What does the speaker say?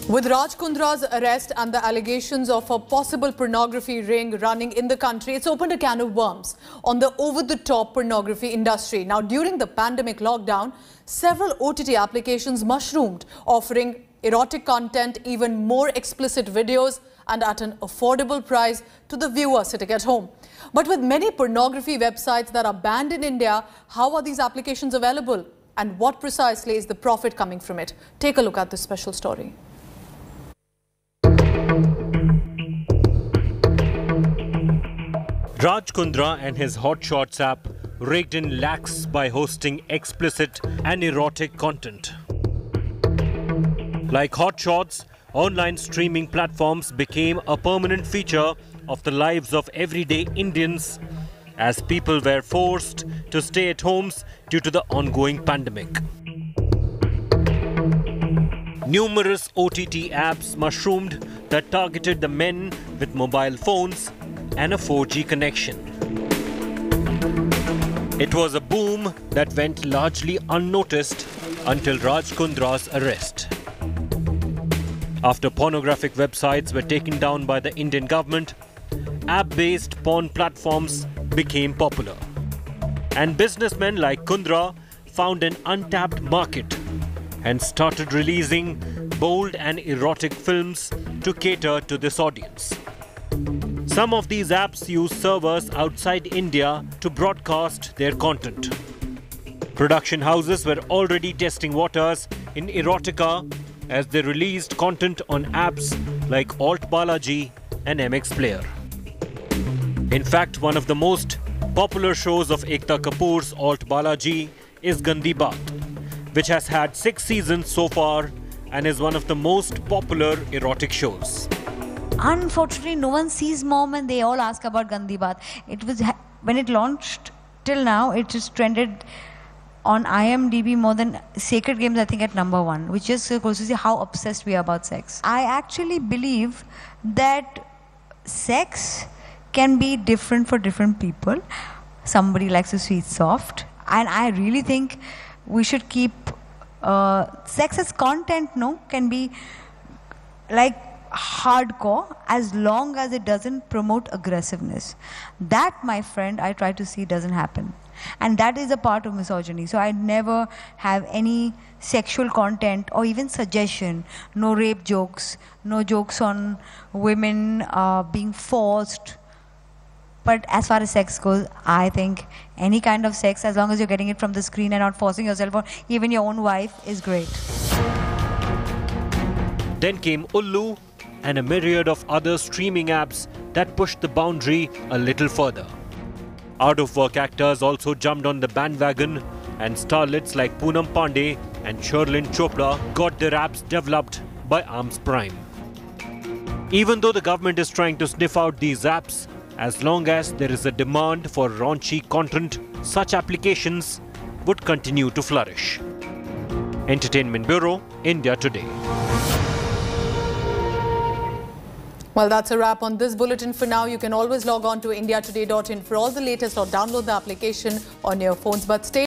With Raj Kundra's arrest and the allegations of a possible pornography ring running in the country, it's opened a can of worms on the over-the-top pornography industry. Now, during the pandemic lockdown, several OTT applications mushroomed, offering erotic content, even more explicit videos, and at an affordable price to the viewer sitting at home. But with many pornography websites that are banned in India, how are these applications available? And what precisely is the profit coming from it? Take a look at this special story. Raj Kundra and his Hot Shots app raked in lakhs by hosting explicit and erotic content. Like Hot Shots, online streaming platforms became a permanent feature of the lives of everyday Indians as people were forced to stay at homes due to the ongoing pandemic. Numerous OTT apps mushroomed that targeted the men with mobile phones and a 4G connection. It was a boom that went largely unnoticed until Raj Kundra's arrest. After pornographic websites were taken down by the Indian government, app-based porn platforms became popular. And businessmen like Kundra found an untapped market and started releasing bold and erotic films to cater to this audience. Some of these apps use servers outside India to broadcast their content. Production houses were already testing waters in erotica as they released content on apps like Alt Balaji and MX Player. In fact, one of the most popular shows of Ekta Kapoor's Alt Balaji is Gandi Baat, which has had 6 seasons so far and is one of the most popular erotic shows. Unfortunately, no one sees Mom and they all ask about Gandi Baat. It was when it launched till now, it just trended on IMDb more than Sacred Games, I think, at #1, which just goes to see how obsessed we are about sex. I actually believe that sex can be different for different people. Somebody likes a sweet soft, and I really think we should keep sex as content, can be like hardcore as long as it doesn't promote aggressiveness. That, my friend, I try to see doesn't happen. And that is a part of misogyny. So I never have any sexual content or even suggestion. No rape jokes, no jokes on women being forced. But as far as sex goes, I think any kind of sex, as long as you're getting it from the screen and not forcing yourself or even your own wife, is great. Then came Ullu and a myriad of other streaming apps that pushed the boundary a little further. Out-of-work actors also jumped on the bandwagon, and starlets like Poonam Pandey and Sherlyn Chopra got their apps developed by Arms Prime. Even though the government is trying to sniff out these apps, as long as there is a demand for raunchy content, such applications would continue to flourish. Entertainment Bureau, India Today. Well, that's a wrap on this bulletin for now. You can always log on to indiatoday.in for all the latest or download the application on your phones. But stay